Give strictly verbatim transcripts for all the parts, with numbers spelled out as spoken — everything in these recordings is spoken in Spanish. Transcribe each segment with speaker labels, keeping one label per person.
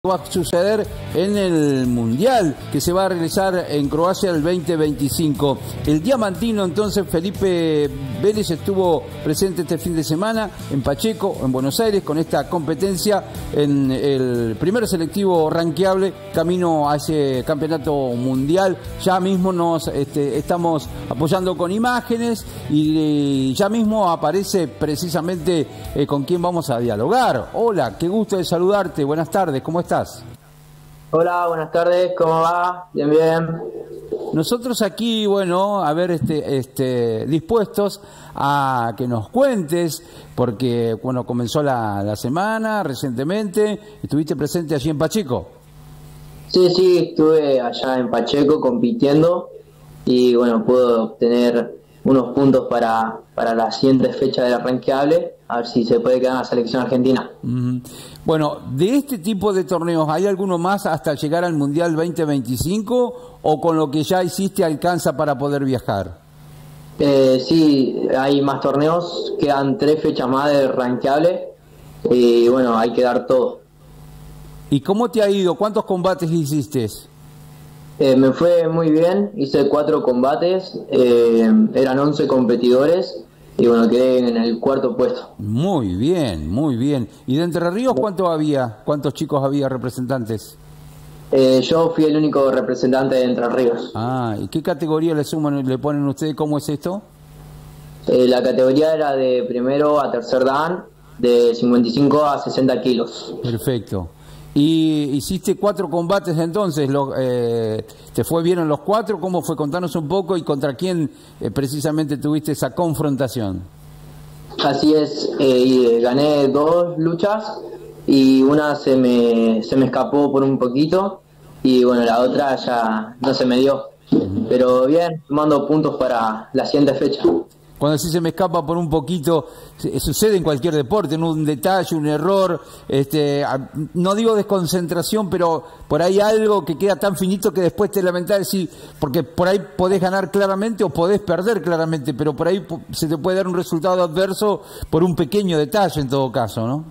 Speaker 1: Va a suceder en el Mundial que se va a realizar en Croacia el veinte veinticinco. El diamantino, entonces, Felipe Vélez estuvo presente este fin de semana en Pacheco, en Buenos Aires, con esta competencia en el primer selectivo ranqueable camino a ese campeonato mundial. Ya mismo nos este, estamos apoyando con imágenes y ya mismo aparece precisamente eh, con quién vamos a dialogar. Hola, qué gusto de saludarte, buenas tardes, ¿cómo estás? ¿Estás?
Speaker 2: Hola, buenas tardes, ¿cómo va? Bien, bien.
Speaker 1: Nosotros aquí, bueno, a ver, este, este, dispuestos a que nos cuentes, porque, bueno, comenzó la, la semana recientemente, estuviste presente allí en Pacheco.
Speaker 2: Sí, sí, estuve allá en Pacheco compitiendo y, bueno, pude obtener unos puntos para, para la siguiente fecha del ranqueable, a ver si se puede quedar en la selección argentina.
Speaker 1: Mm. Bueno, de este tipo de torneos, ¿hay alguno más hasta llegar al Mundial veinte veinticinco o con lo que ya hiciste alcanza para poder viajar?
Speaker 2: Eh, sí, hay más torneos, quedan tres fechas más de ranqueable y bueno, hay que dar todo.
Speaker 1: ¿Y cómo te ha ido? ¿Cuántos combates hiciste?
Speaker 2: Eh, me fue muy bien, hice cuatro combates, eh, eran once competidores y bueno, quedé en el cuarto puesto.
Speaker 1: Muy bien, muy bien. ¿Y de Entre Ríos cuánto había? ¿Cuántos chicos había representantes?
Speaker 2: Eh, yo fui el único representante de Entre Ríos.
Speaker 1: Ah, ¿y qué categoría le suman, le ponen ustedes? ¿Cómo es esto?
Speaker 2: Eh, la categoría era de primero a tercer dan, de cincuenta y cinco a sesenta kilos.
Speaker 1: Perfecto. ¿Y hiciste cuatro combates entonces? Lo, eh, ¿Te fue bien en los cuatro? ¿Cómo fue? Contanos un poco y contra quién eh, precisamente tuviste esa confrontación.
Speaker 2: Así es, eh, gané dos luchas y una se me, se me escapó por un poquito y bueno, la otra ya no se me dio. Pero bien, mando puntos para la siguiente fecha.
Speaker 1: Cuando sí se me escapa por un poquito, sucede en cualquier deporte, en un detalle, un error, este, no digo desconcentración, pero por ahí algo que queda tan finito que después te lamentás, sí, porque por ahí podés ganar claramente o podés perder claramente, pero por ahí se te puede dar un resultado adverso por un pequeño detalle en todo caso, ¿no?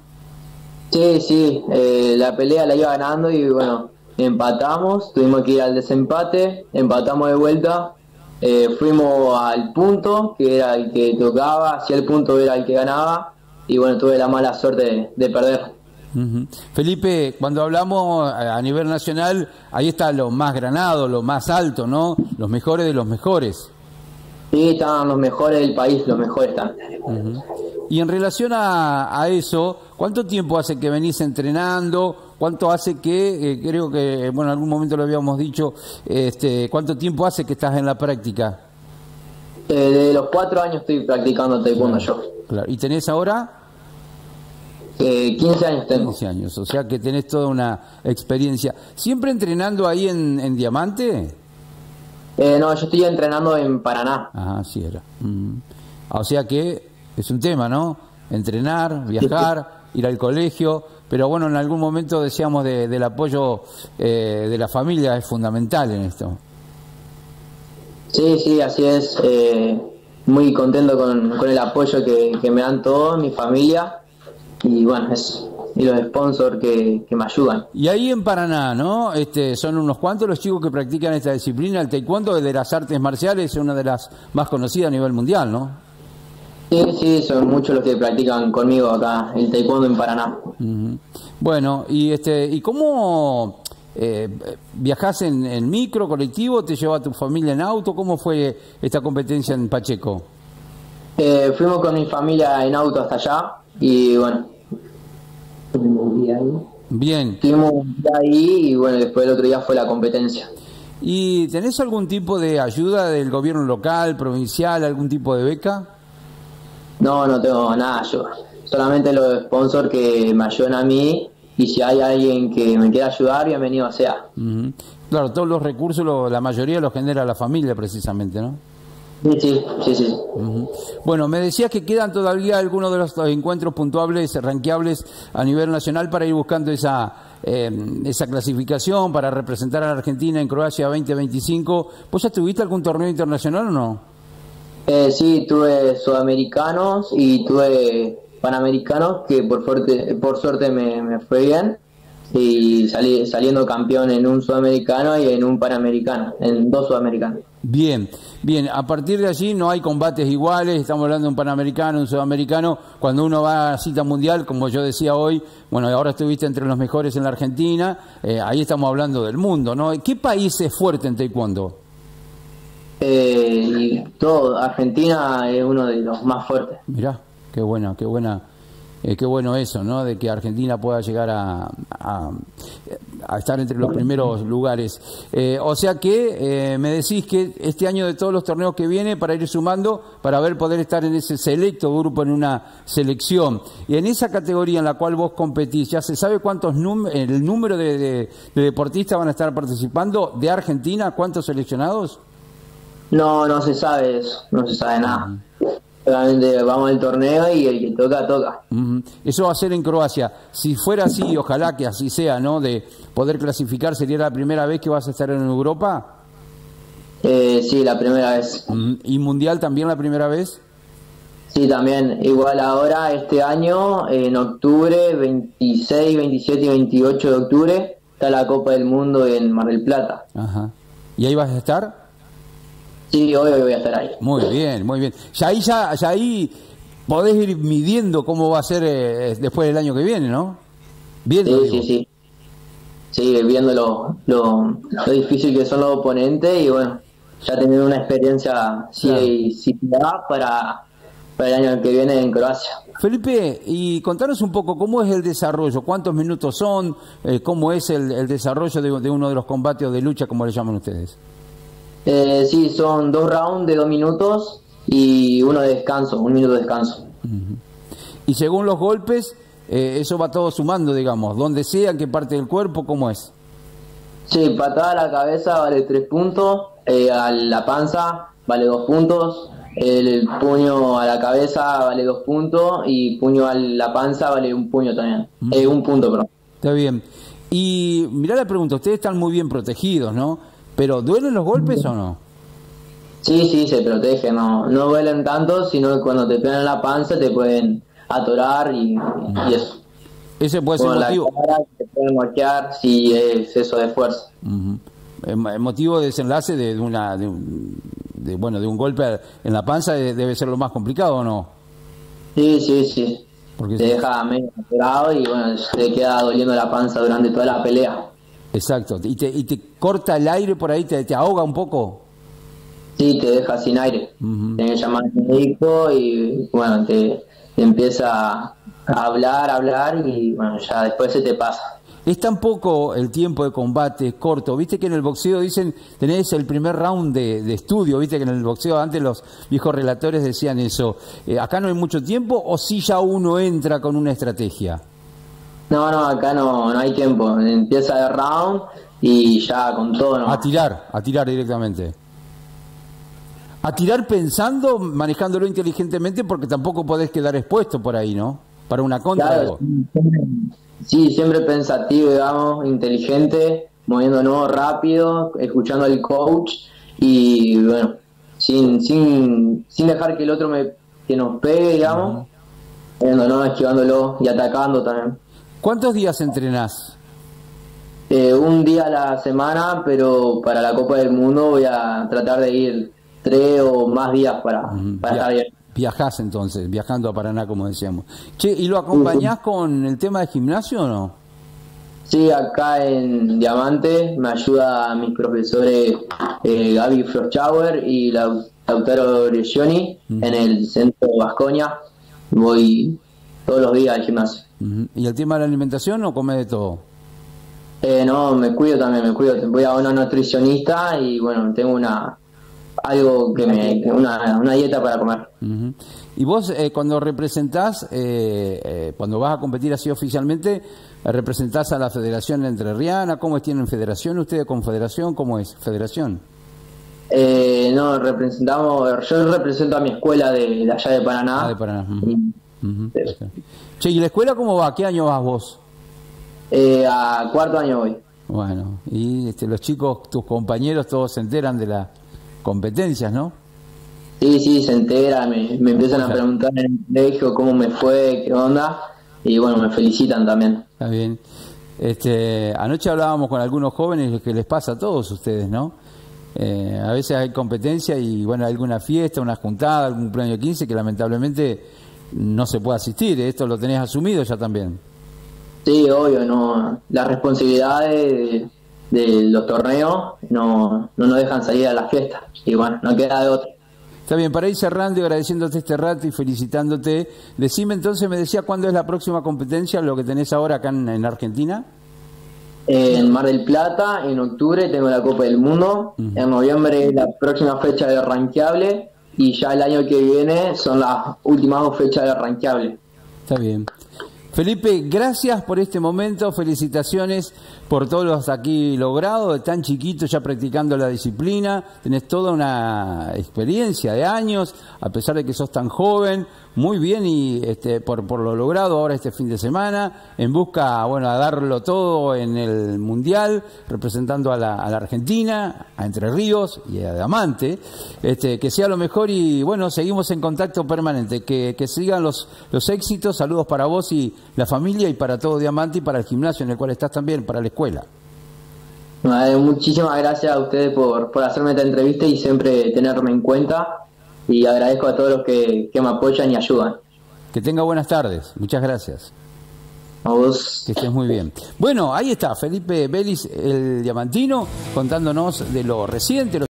Speaker 2: Sí, sí, eh, la pelea la iba ganando y bueno, empatamos, tuvimos que ir al desempate, empatamos de vuelta. Eh, fuimos al punto, que era el que tocaba, hacia el punto era el que ganaba, y bueno, tuve la mala suerte de, de perder.
Speaker 1: Uh-huh. Felipe, cuando hablamos a nivel nacional, ahí está lo más granado, lo más alto, ¿no? Los mejores de los mejores.
Speaker 2: Sí, estaban los mejores del país, los mejores están.
Speaker 1: Uh-huh. Y en relación a, a eso, ¿cuánto tiempo hace que venís entrenando? ¿Cuánto hace que, eh, creo que, bueno, en algún momento lo habíamos dicho, este, ¿cuánto tiempo hace que estás en la práctica?
Speaker 2: Eh, de los cuatro años estoy practicando taekwondo yo.
Speaker 1: Claro. ¿Y tenés ahora?
Speaker 2: Eh, quince años tengo.
Speaker 1: quince años, o sea que tenés toda una experiencia. ¿Siempre entrenando ahí en, en Diamante?
Speaker 2: Eh, no, yo estoy entrenando en Paraná.
Speaker 1: Ajá, sí era. Mm. O sea que es un tema, ¿no? Entrenar, viajar, ir al colegio, pero bueno, en algún momento decíamos de, del apoyo eh, de la familia es fundamental en esto.
Speaker 2: Sí, sí, así es. Eh, muy contento con, con el apoyo que, que me dan todos, mi familia, y bueno, es, y los sponsors que, que me ayudan.
Speaker 1: Y ahí en Paraná, ¿no? Este, son unos cuantos los chicos que practican esta disciplina, el taekwondo, de las artes marciales, es una de las más conocidas a nivel mundial, ¿no?
Speaker 2: Sí, sí, son muchos los que practican conmigo acá el taekwondo en Paraná.
Speaker 1: Uh-huh. Bueno, y este, ¿y cómo eh, viajás en, en micro, colectivo? ¿Te lleva tu familia en auto? ¿Cómo fue esta competencia en Pacheco?
Speaker 2: Eh, fuimos con mi familia en auto hasta allá y bueno,
Speaker 1: bien.
Speaker 2: Estuvimos un día ahí y bueno, después el otro día fue la competencia.
Speaker 1: ¿Y tenés algún tipo de ayuda del gobierno local, provincial, algún tipo de beca?
Speaker 2: No, no tengo nada yo. Solamente los sponsors que me ayudan a mí y si hay alguien que me quiera ayudar, bienvenido sea.
Speaker 1: Uh-huh. Claro, todos los recursos, lo, la mayoría los genera la familia precisamente, ¿no?
Speaker 2: Sí, sí, sí, sí.
Speaker 1: Uh-huh. Bueno, me decías que quedan todavía algunos de los encuentros puntuables, ranqueables a nivel nacional para ir buscando esa, eh, esa clasificación para representar a la Argentina en Croacia veinte veinticinco. ¿Vos ya tuviste algún torneo internacional o no?
Speaker 2: Eh, sí, tuve sudamericanos y tuve panamericanos que por suerte, por suerte me, me fue bien. y salí, saliendo campeón en un sudamericano y en un panamericano, en dos sudamericanos.
Speaker 1: Bien, bien, a partir de allí no hay combates iguales, estamos hablando de un panamericano, un sudamericano, cuando uno va a cita mundial, como yo decía hoy, bueno, ahora estuviste entre los mejores en la Argentina, eh, ahí estamos hablando del mundo, ¿no? ¿Qué país es fuerte en taekwondo?
Speaker 2: Eh, y todo, Argentina es uno de los más fuertes.
Speaker 1: Mirá, qué buena, qué buena. Eh, qué bueno eso, ¿no? De que Argentina pueda llegar a, a, a estar entre los primeros lugares. Eh, o sea que eh, me decís que este año de todos los torneos que viene, para ir sumando, para ver poder estar en ese selecto grupo, en una selección. Y en esa categoría en la cual vos competís, ¿ya se sabe cuántos el número de, de, de deportistas van a estar participando de Argentina? ¿Cuántos seleccionados?
Speaker 2: No, no se sabe eso, no se sabe nada. Solamente vamos al torneo y el que toca, toca.
Speaker 1: Uh-huh. Eso va a ser en Croacia. Si fuera así, ojalá que así sea, ¿no? De poder clasificar, ¿sería la primera vez que vas a estar en Europa?
Speaker 2: Eh, sí, la primera vez.
Speaker 1: Uh-huh. ¿Y Mundial también la primera vez?
Speaker 2: Sí, también. Igual ahora, este año, en octubre, veintiséis, veintisiete y veintiocho de octubre, está la Copa del Mundo en Mar del Plata.
Speaker 1: Ajá. ¿Y ahí vas a estar?
Speaker 2: Sí, hoy, hoy voy a estar ahí.
Speaker 1: Muy bien, muy bien. Ya ahí, ya, ya ahí podés ir midiendo cómo va a ser eh, después del año que viene, ¿no? Viendo,
Speaker 2: sí,
Speaker 1: digo.
Speaker 2: sí, sí. Sí, viendo lo, lo, lo difícil que son los oponentes y bueno, ya teniendo una experiencia sí,
Speaker 1: claro.
Speaker 2: sí, para, para el año que viene en Croacia.
Speaker 1: Felipe, y contanos un poco cómo es el desarrollo, cuántos minutos son, eh, cómo es el, el desarrollo de, de uno de los combates de lucha, como le llaman ustedes.
Speaker 2: Eh, sí, son dos rounds de dos minutos y uno de descanso, un minuto de descanso.
Speaker 1: Uh-huh. Y según los golpes, eh, eso va todo sumando, digamos, donde sea, qué parte del cuerpo, ¿cómo es?
Speaker 2: Sí, patada a la cabeza vale tres puntos, eh, a la panza vale dos puntos, el, el puño a la cabeza vale dos puntos y puño a la panza vale un puño también, uh-huh. eh, un punto, perdón.
Speaker 1: Está bien. Y mirá la pregunta, ustedes están muy bien protegidos, ¿no? ¿Pero duelen los golpes o no?
Speaker 2: Sí, sí, se protege, no no duelen tanto, sino que cuando te pegan en la panza te pueden atorar y, y eso.
Speaker 1: Ese puede ser
Speaker 2: Con
Speaker 1: motivo.
Speaker 2: La cara te pueden golpear si es eso de fuerza.
Speaker 1: Uh-huh. El motivo de desenlace de una de, un, de bueno de un golpe en la panza debe ser lo más complicado, ¿o no?
Speaker 2: Sí, sí, sí.
Speaker 1: Porque
Speaker 2: te
Speaker 1: si...
Speaker 2: deja medio atorado y bueno, te queda doliendo la panza durante toda la pelea.
Speaker 1: Exacto, y te, y te corta el aire por ahí, te, te ahoga un poco.
Speaker 2: Sí, te deja sin aire.
Speaker 1: Uh-huh.
Speaker 2: Tienes que llamar al médico y bueno, te, te empieza a hablar, a hablar y bueno, ya después se te pasa.
Speaker 1: Es tan poco el tiempo de combate, es corto. Viste que en el boxeo dicen, tenés el primer round de, de estudio, viste que en el boxeo antes los viejos relatores decían eso. Eh, ¿Acá no hay mucho tiempo o si ya uno entra con una estrategia?
Speaker 2: No, no, acá no, no hay tiempo. Empieza el round y ya con todo. ¿No?
Speaker 1: A tirar, a tirar directamente. A tirar pensando, manejándolo inteligentemente, porque tampoco podés quedar expuesto por ahí, ¿no? Para una contra.
Speaker 2: Claro, siempre, sí, siempre pensativo, digamos, inteligente, moviéndonos rápido, escuchando al coach y bueno, sin sin sin dejar que el otro me que nos pegue, digamos, moviéndonos, esquivándolo y atacando también.
Speaker 1: ¿Cuántos días entrenás?
Speaker 2: Eh, un día a la semana, pero para la Copa del Mundo voy a tratar de ir tres o más días para, uh-huh. para
Speaker 1: Via
Speaker 2: estar bien.
Speaker 1: Viajás entonces, viajando a Paraná, como decíamos. Che, ¿y lo acompañás uh-huh. con el tema de gimnasio o no?
Speaker 2: Sí, acá en Diamante me ayuda a mis profesores eh, Gaby Froschauer y Lautaro Reggioni uh-huh. en el centro de Vasconia. Voy todos los días al gimnasio.
Speaker 1: Uh-huh. ¿Y el tema de la alimentación o comés de todo?
Speaker 2: Eh, no, me cuido también, me cuido. Voy a una nutricionista y bueno, tengo una algo que me una, una dieta para comer.
Speaker 1: Uh-huh. Y vos eh, cuando representás, eh, eh, cuando vas a competir así oficialmente, eh, representás a la Federación Entrerriana. ¿Cómo es? ¿Tienen federación ustedes? ¿Confederación? ¿Cómo es? ¿Federación?
Speaker 2: Eh, no, representamos, yo represento a mi escuela de, de allá de Paraná.
Speaker 1: Ah, de Paraná. Uh-huh. Uh-huh. Okay. Che, ¿y la escuela cómo va? ¿Qué año vas vos?
Speaker 2: Eh, a cuarto año voy.
Speaker 1: Bueno, y este, los chicos, tus compañeros, todos se enteran de las competencias, ¿no?
Speaker 2: Sí, sí, se enteran, me, me empiezan a preguntar en el colegio cómo me fue, qué onda, y bueno, me felicitan también.
Speaker 1: Está bien. Este, anoche hablábamos con algunos jóvenes que les pasa a todos ustedes, ¿no? Eh, a veces hay competencia y bueno, hay alguna fiesta, una juntada, algún cumpleaños de quince que lamentablemente no se puede asistir. Esto lo tenés asumido ya también.
Speaker 2: Sí, obvio, no. Las responsabilidades de, de los torneos no, no nos dejan salir a la fiesta. Y bueno, no queda de otra.
Speaker 1: Está bien, para ir cerrando y agradeciéndote este rato y felicitándote, decime entonces, me decía, ¿cuándo es la próxima competencia, lo que tenés ahora acá en, en Argentina?
Speaker 2: En Mar del Plata, en octubre tengo la Copa del Mundo, uh-huh. En noviembre es la próxima fecha de rankeable y ya el año que viene son las últimas dos fechas de rankeable.
Speaker 1: Está bien. Felipe, gracias por este momento, felicitaciones por todo lo hasta aquí logrado, de tan chiquito ya practicando la disciplina, tenés toda una experiencia de años, a pesar de que sos tan joven, muy bien y este, por, por lo logrado ahora este fin de semana, en busca, bueno, a darlo todo en el Mundial, representando a la, a la Argentina, a Entre Ríos y a Diamante, este, que sea lo mejor y bueno, seguimos en contacto permanente, que, que sigan los, los éxitos, saludos para vos y la familia y para todo Diamante y para el gimnasio en el cual estás también, para la escuela.
Speaker 2: Vale, muchísimas gracias a ustedes por, por hacerme esta entrevista y siempre tenerme en cuenta y agradezco a todos los que, que me apoyan y ayudan.
Speaker 1: Que tenga buenas tardes, muchas gracias.
Speaker 2: A vos.
Speaker 1: Que estés muy bien. Bueno, ahí está Felipe Vélez, el diamantino, contándonos de lo reciente.